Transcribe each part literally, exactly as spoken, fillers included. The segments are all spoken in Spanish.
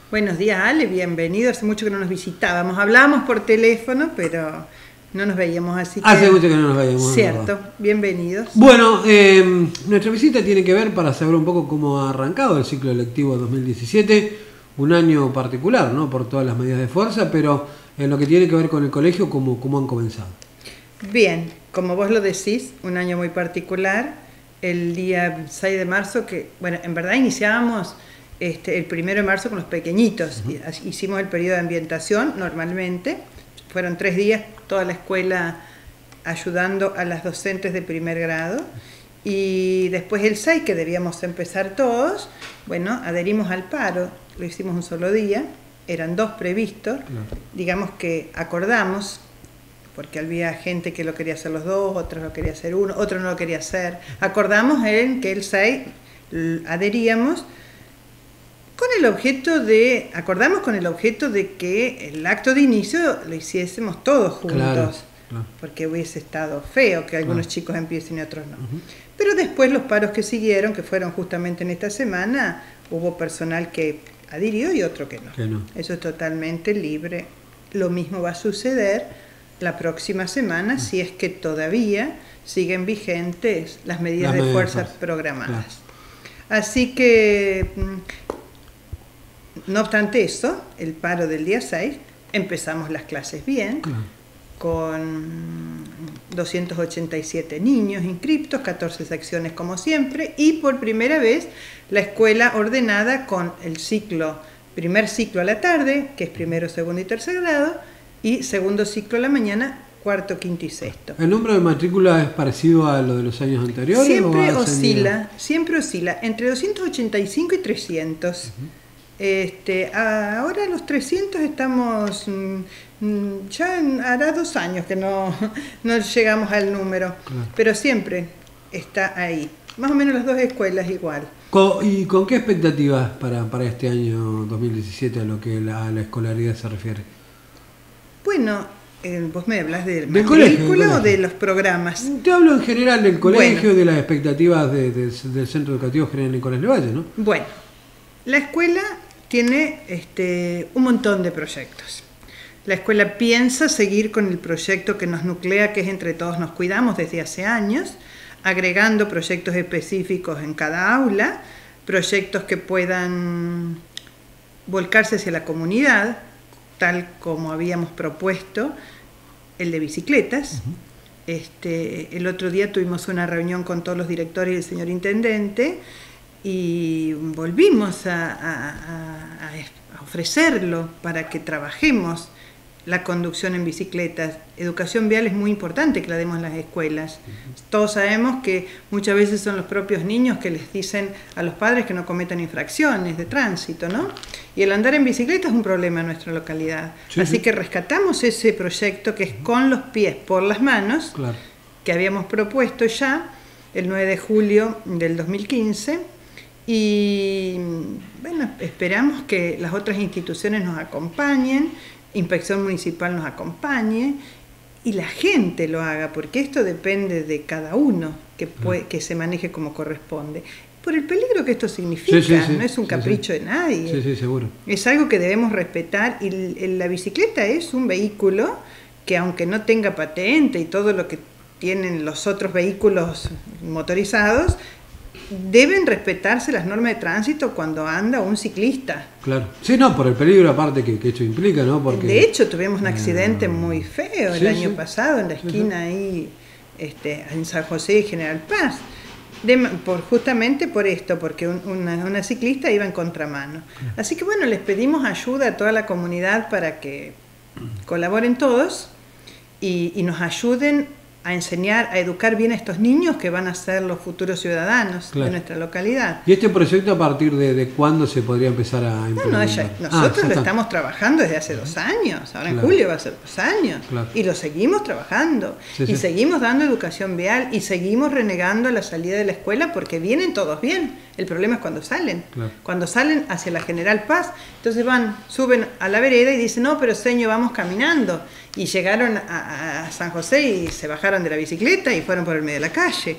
Buenos días, Ale, bienvenido. Hace mucho que no nos visitábamos. Hablábamos por teléfono, pero no nos veíamos así. Que... Hace mucho que no nos veíamos. Cierto, bienvenidos. Bueno, eh, nuestra visita tiene que ver para saber un poco cómo ha arrancado el ciclo lectivo dos mil diecisiete, un año particular, ¿no? Por todas las medidas de fuerza, pero en lo que tiene que ver con el colegio, ¿cómo, cómo han comenzado? Bien, como vos lo decís, un año muy particular. El día seis de marzo, que, bueno, en verdad iniciábamos... Este, el primero de marzo con los pequeñitos. Uh-huh. Hicimos el periodo de ambientación normalmente, fueron tres días, toda la escuela ayudando a las docentes de primer grado, y después el seis, que debíamos empezar todos, bueno, adherimos al paro, lo hicimos un solo día, eran dos previstos, uh-huh. Digamos que acordamos, porque había gente que lo quería hacer los dos, otros lo quería hacer uno, otro no lo quería hacer, acordamos en que el seis adheríamos, con el objeto de, acordamos con el objeto de que el acto de inicio lo hiciésemos todos juntos, claro, claro. Porque hubiese estado feo que algunos claro. chicos empiecen y otros no. Uh-huh. Pero después los paros que siguieron, que fueron justamente en esta semana, hubo personal que adhirió y otro que no. Que no. Eso es totalmente libre. Lo mismo va a suceder la próxima semana, uh-huh. si es que todavía siguen vigentes las medidas las de fuerza fuerza. programadas. Claro. Así que... No obstante eso, el paro del día seis, empezamos las clases bien, claro. Con doscientos ochenta y siete niños inscriptos, catorce secciones como siempre, y por primera vez la escuela ordenada con el ciclo, primer ciclo a la tarde, que es primero, segundo y tercer grado, y segundo ciclo a la mañana, cuarto, quinto y sexto. ¿El número de matrícula es parecido a lo de los años anteriores? Siempre oscila, siempre oscila, entre doscientos ochenta y cinco y trescientos. Uh-huh. Este, ahora los trescientos estamos, mm, ya hará dos años que no, no llegamos al número, claro. Pero siempre está ahí, más o menos las dos escuelas igual. ¿Y con qué expectativas para, para este año dos mil diecisiete a lo que la, a la escolaridad se refiere? Bueno, eh, vos me hablas del, ¿Del colegio o de los programas? Te hablo en general del colegio, bueno, de las expectativas de, de, del Centro Educativo General Nicolás Levalle, ¿no? Bueno, la escuela tiene este, un montón de proyectos. La escuela piensa seguir con el proyecto que nos nuclea, que es Entre Todos Nos Cuidamos, desde hace años, agregando proyectos específicos en cada aula, proyectos que puedan volcarse hacia la comunidad, tal como habíamos propuesto, el de bicicletas. Uh-huh. Este, el otro día tuvimos una reunión con todos los directores y el señor intendente, y volvimos a, a, a, a ofrecerlo para que trabajemos la conducción en bicicletas. Educación vial es muy importante que la demos en las escuelas. Uh-huh. Todos sabemos que muchas veces son los propios niños que les dicen a los padres que no cometan infracciones de tránsito, ¿no? Y el andar en bicicleta es un problema en nuestra localidad. Sí, Así sí. que rescatamos ese proyecto que es con los pies por las manos, claro. que habíamos propuesto ya el nueve de julio del dos mil quince, y bueno, esperamos que las otras instituciones nos acompañen, Inspección Municipal nos acompañe y la gente lo haga, porque esto depende de cada uno que, puede, que se maneje como corresponde. Por el peligro que esto significa, sí, sí, sí, no es un capricho sí, sí. de nadie. Sí, sí, seguro. Es algo que debemos respetar, y la bicicleta es un vehículo que, aunque no tenga patente y todo lo que tienen los otros vehículos motorizados, deben respetarse las normas de tránsito cuando anda un ciclista. Claro. Sí, no, por el peligro aparte que, que esto implica, ¿no? Porque, de hecho, tuvimos un accidente eh, muy feo el sí, año sí. pasado en la esquina sí, sí. ahí, este, en San José y General Paz. De, por, justamente por esto, porque un, una, una ciclista iba en contramano. Así que bueno, les pedimos ayuda a toda la comunidad para que colaboren todos y, y nos ayuden a enseñar, a educar bien a estos niños que van a ser los futuros ciudadanos claro. de nuestra localidad. ¿Y este proyecto a partir de, de cuándo se podría empezar a implementar? No, no, ya, nosotros ah, lo estamos trabajando desde hace dos años, ahora claro. en julio va a ser dos años, claro. y lo seguimos trabajando, sí, y sí. seguimos dando educación vial, y seguimos renegando a la salida de la escuela, porque vienen todos bien, el problema es cuando salen, claro. cuando salen hacia la General Paz, entonces van, suben a la vereda y dicen, no, pero señor, vamos caminando, y llegaron a, a San José y se bajaron de la bicicleta y fueron por el medio de la calle.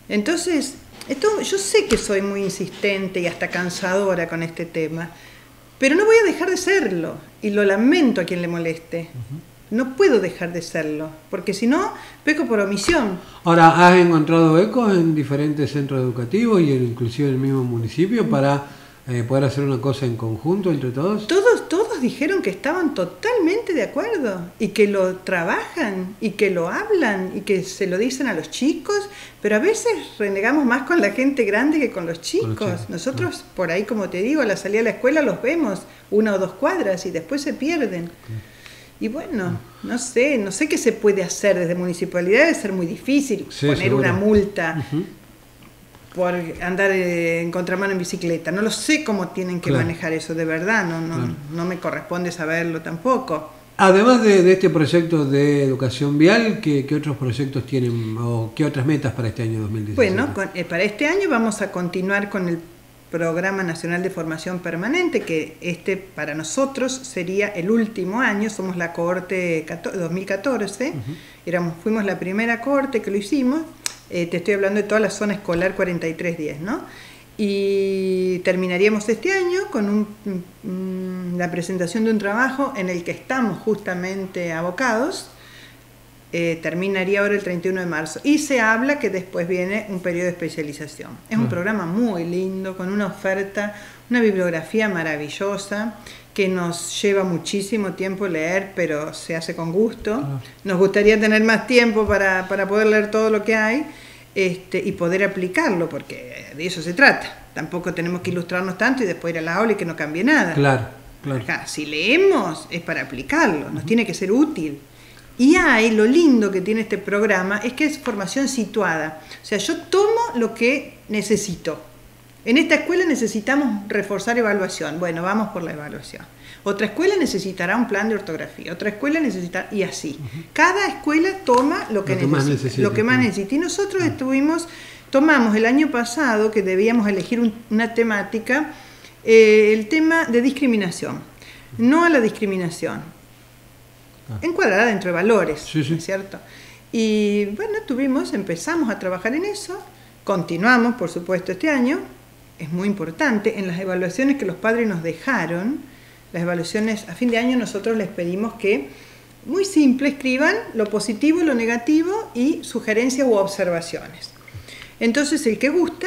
Entonces, esto, yo sé que soy muy insistente y hasta cansadora con este tema, pero no voy a dejar de serlo, y lo lamento a quien le moleste. Uh-huh. No puedo dejar de serlo, porque si no, peco por omisión. Ahora, ¿has encontrado ecos en diferentes centros educativos y inclusive en el mismo municipio para eh, poder hacer una cosa en conjunto entre todos? Todos, todos dijeron que estaban totalmente de acuerdo y que lo trabajan y que lo hablan y que se lo dicen a los chicos, pero a veces renegamos más con la gente grande que con los chicos. Con los chicos. Nosotros, no. por ahí, como te digo, a la salida de la escuela los vemos una o dos cuadras y después se pierden. Okay. Y bueno, no sé, no sé qué se puede hacer desde municipalidad, debe ser muy difícil sí, poner seguro. una multa uh-huh. por andar en contramano en bicicleta. No lo sé cómo tienen que claro. manejar eso, de verdad, no, no, claro. no me corresponde saberlo tampoco. Además de, de este proyecto de educación vial, ¿qué, qué otros proyectos tienen o qué otras metas para este año dos mil diecisiete? Bueno, con, eh, para este año vamos a continuar con el Programa Nacional de Formación Permanente, que este para nosotros sería el último año, somos la cohorte dos mil catorce, uh-huh. Éramos, fuimos la primera cohorte que lo hicimos, eh, te estoy hablando de toda la zona escolar cuarenta y tres diez, ¿no? Y terminaríamos este año con un, mm, la presentación de un trabajo en el que estamos justamente abocados. Eh, terminaría ahora el treinta y uno de marzo y se habla que después viene un periodo de especialización. Es un uh-huh. programa muy lindo, con una oferta, una bibliografía maravillosa que nos lleva muchísimo tiempo leer, pero se hace con gusto. Uh-huh. Nos gustaría tener más tiempo para, para poder leer todo lo que hay este, y poder aplicarlo, porque de eso se trata. Tampoco tenemos que ilustrarnos tanto y después ir a la aula y que no cambie nada. Claro, claro. Acá, si leemos es para aplicarlo, nos uh-huh. tiene que ser útil. Y hay, lo lindo que tiene este programa es que es formación situada. O sea, yo tomo lo que necesito. En esta escuela necesitamos reforzar evaluación. Bueno, vamos por la evaluación. Otra escuela necesitará un plan de ortografía. Otra escuela necesitará... Y así. Uh-huh. Cada escuela toma lo que, lo que necesita. Más necesita. Lo que más necesita. Y nosotros uh-huh. estuvimos... Tomamos el año pasado, que debíamos elegir un, una temática, eh, el tema de discriminación. No a la discriminación. Encuadrada dentro de valores, sí, sí. ¿no es cierto? Y bueno, tuvimos, empezamos a trabajar en eso, continuamos, por supuesto, este año. Es muy importante, en las evaluaciones que los padres nos dejaron, las evaluaciones a fin de año nosotros les pedimos que, muy simple, escriban lo positivo, lo negativo y sugerencias u observaciones. Entonces el que gusta,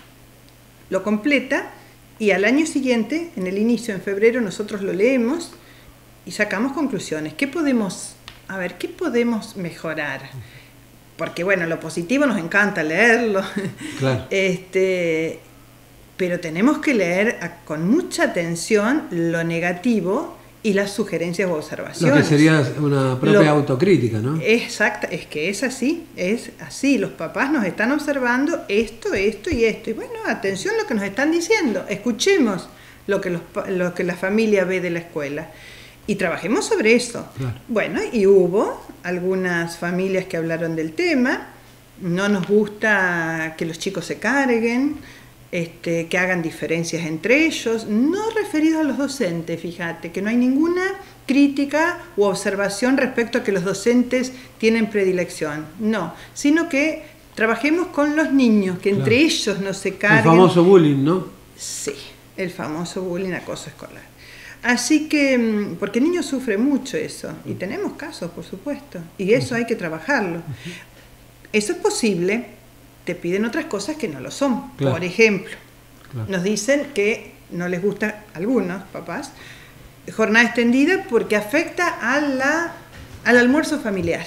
lo completa y al año siguiente, en el inicio, en febrero, nosotros lo leemos y sacamos conclusiones. ¿Qué podemos, a ver, qué podemos mejorar? Porque bueno, lo positivo nos encanta leerlo, claro. este, pero tenemos que leer a, con mucha atención lo negativo y las sugerencias o observaciones. Lo que sería una propia lo, autocrítica, ¿no? Exacto, es que es así, es así. Los papás nos están observando esto, esto y esto. Y bueno, atención a lo que nos están diciendo, escuchemos lo que, los, lo que la familia ve de la escuela. Y trabajemos sobre eso. Claro. Bueno, y hubo algunas familias que hablaron del tema. No nos gusta que los chicos se carguen, este, que hagan diferencias entre ellos, no referidos a los docentes, fíjate, que no hay ninguna crítica u observación respecto a que los docentes tienen predilección, no, sino que trabajemos con los niños, que entre claro. ellos no se carguen. El famoso bullying, ¿no? Sí, el famoso bullying, acoso escolar. Así que, porque el niño sufre mucho eso, y tenemos casos, por supuesto, y eso hay que trabajarlo. Eso es posible, te piden otras cosas que no lo son. Claro. Por ejemplo, claro. nos dicen que no les gusta a algunos papás jornada extendida porque afecta a la, al almuerzo familiar.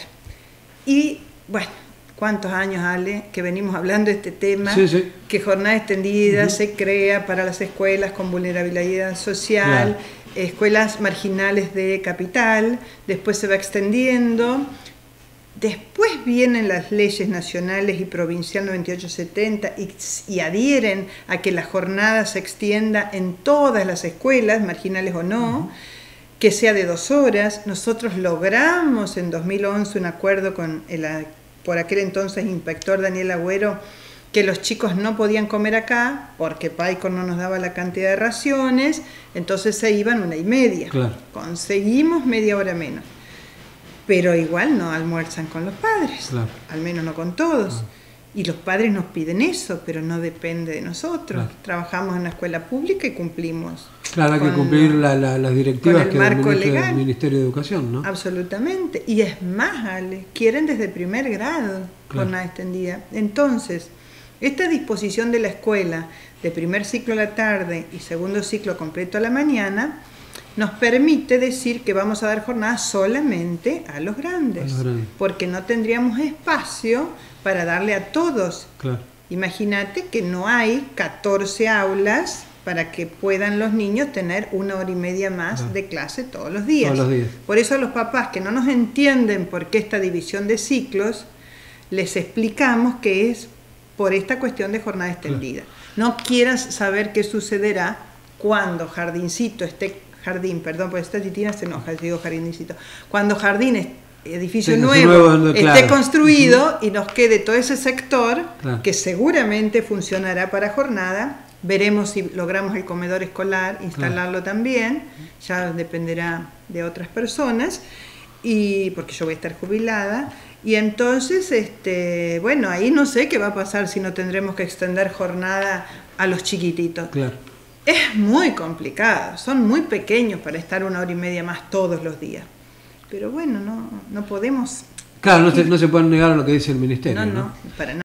Y, bueno, ¿cuántos años, Ale, que venimos hablando de este tema? Sí, sí. Que jornada extendida uh-huh. se crea para las escuelas con vulnerabilidad social, claro. escuelas marginales de capital, después se va extendiendo, después vienen las leyes nacionales y provincial noventa y ocho setenta y, y adhieren a que la jornada se extienda en todas las escuelas, marginales o no, uh-huh. que sea de dos horas. Nosotros logramos en dos mil once un acuerdo con el, por aquel entonces inspector Daniel Agüero, que los chicos no podían comer acá porque Paicor no nos daba la cantidad de raciones, entonces se iban una y media. Claro. Conseguimos media hora menos. Pero igual no almuerzan con los padres, claro. al menos no con todos. Y los padres nos piden eso, pero no depende de nosotros. Claro. Trabajamos en una escuela pública y cumplimos. Claro, hay que cumplir la, la, las directivas que marco administra el Ministerio de Educación, ¿no? Absolutamente. Y es más, Ale, quieren desde primer grado claro. jornada extendida. Entonces, esta disposición de la escuela de primer ciclo a la tarde y segundo ciclo completo a la mañana nos permite decir que vamos a dar jornada solamente a los grandes, a los grandes. Porque no tendríamos espacio para darle a todos. Claro. Imagínate que no hay catorce aulas para que puedan los niños tener una hora y media más claro. de clase todos los días. Todos los días. Por eso a los papás que no nos entienden por qué esta división de ciclos, les explicamos que es por esta cuestión de jornada extendida. Claro. No quieras saber qué sucederá cuando jardincito esté, jardín, perdón, porque esta titina se enoja, digo jardincito, cuando jardín esté, edificio sí, nuevo, nuevo esté claro. construido uh-huh. y nos quede todo ese sector claro. que seguramente funcionará para jornada. Veremos si logramos el comedor escolar, instalarlo claro. también, ya dependerá de otras personas, y porque yo voy a estar jubilada. Y entonces, este, bueno, ahí no sé qué va a pasar si no tendremos que extender jornada a los chiquititos. Claro. Es muy complicado, son muy pequeños para estar una hora y media más todos los días. Pero bueno, no, no podemos... Claro, no se, no se pueden negar a lo que dice el Ministerio. No, no, ¿no? para nada.